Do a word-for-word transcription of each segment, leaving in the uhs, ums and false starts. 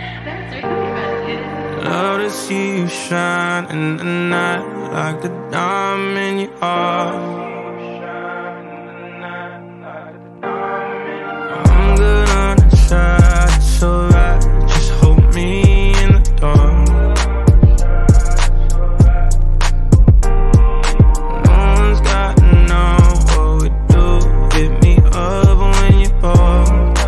Love to see you shine in the night like the diamond you are. I'm good on the side, it's alright. Just hold me in the dark. No one's got to know what we do. Hit me up when you're bored.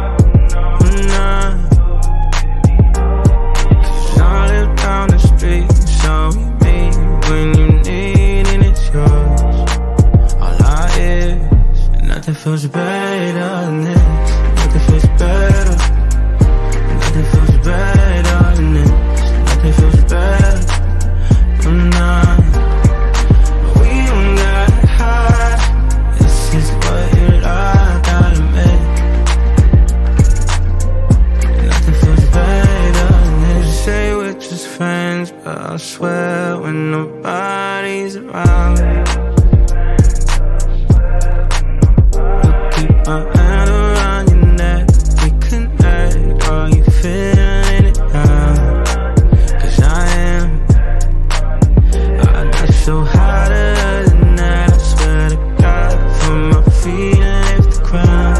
Down the street, so we meet when you need and it's yours. All I is, and nothing feels better than this. Nothing feels better. Nothing feels better than this. Nothing feels better than that. We don't gotta hide. This is what you like, gotta admit. Nothing feels better than this. You say we're just friends, but I swear when nobody's around, I'll keep my hand around your neck. We connect, are you feeling it now? Cause I am. I got so hotter than that, I swear to God, from my feet and lift the ground.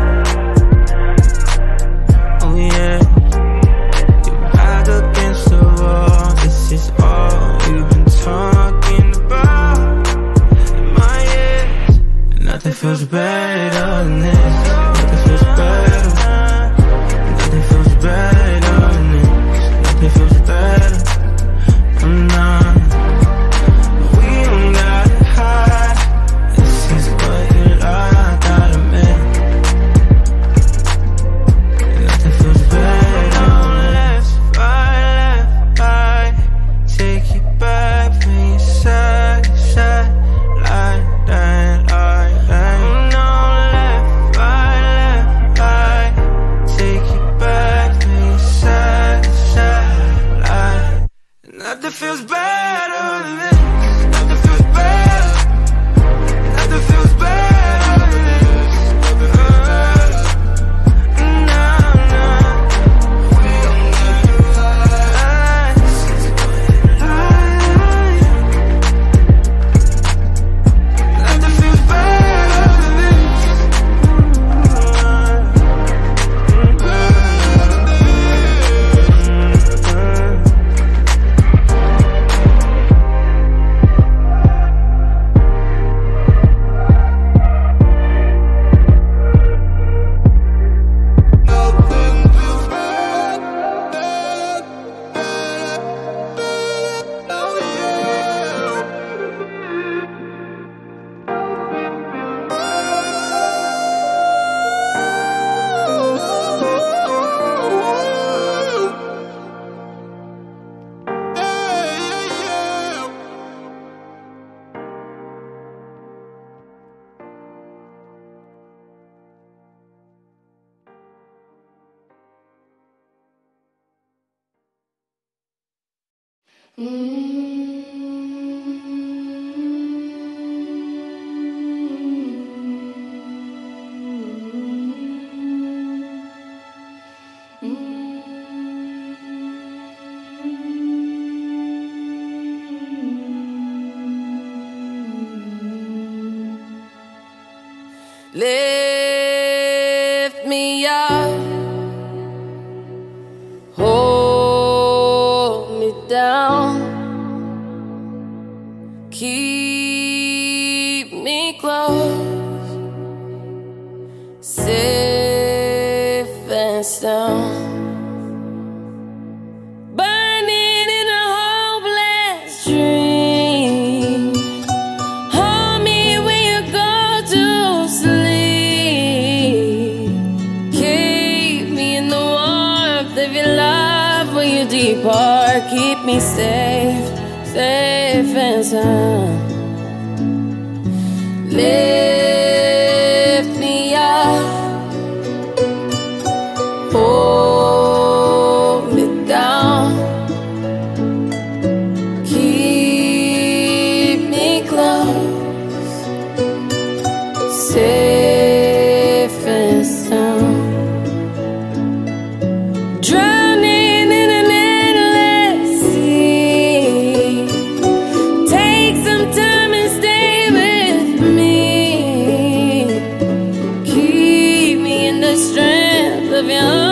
Oh yeah, you're back against the wall. This is all we've been talking about in my ears. And nothing feels better than this. Nothing feels better. Nothing feels better than this. Nothing feels better than that. We don't gotta hide. This is what you like, gotta admit. Nothing feels better. Left, right, left, right. Take you back from your side, side, like that, like that. No, left, right, left, right. Take you back from your side, side, like. Nothing feels better than this. Nothing feels better. Nothing feels better than this. Nothing feels better. Nah, nah. We don't gotta hide. This is what you like. Nothing feels better than this. Lift me up, hold me down, keep me close, safe and sound. Burning in a hopeless dream. Hold me when you go to sleep. Keep me in the warmth of your love when you depart. Keep me safe, safe and sound. Lift me up, hold me down, keep me close, safe and sound. Drowning in an of your